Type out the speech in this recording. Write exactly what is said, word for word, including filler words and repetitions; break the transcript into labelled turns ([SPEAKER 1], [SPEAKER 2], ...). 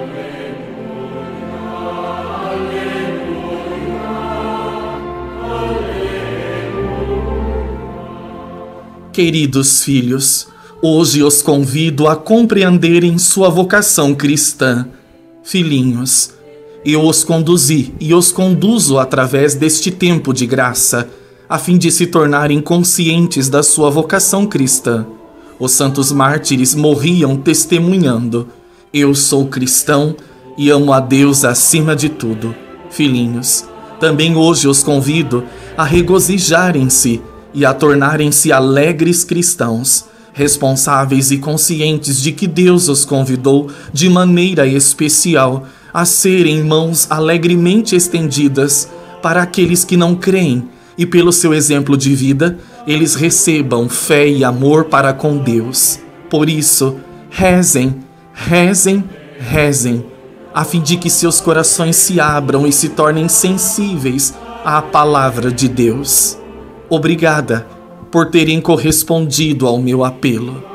[SPEAKER 1] Queridos filhos, hoje os convido a compreenderem sua vocação cristã. Filhinhos, eu os conduzi e os conduzo através deste tempo de graça, a fim de se tornarem conscientes da sua vocação cristã. Os santos mártires morriam testemunhando: eu sou cristão e amo a Deus acima de tudo. Filhinhos, também hoje os convido a regozijarem-se e a tornarem-se alegres cristãos, responsáveis e conscientes de que Deus os convidou de maneira especial a serem mãos alegremente estendidas para aqueles que não creem e, pelo seu exemplo de vida, eles recebam fé e amor para com Deus. Por isso, rezem, rezem, rezem, a fim de que seus corações se abram e se tornem sensíveis à palavra de Deus. Obrigada por terem correspondido ao meu apelo.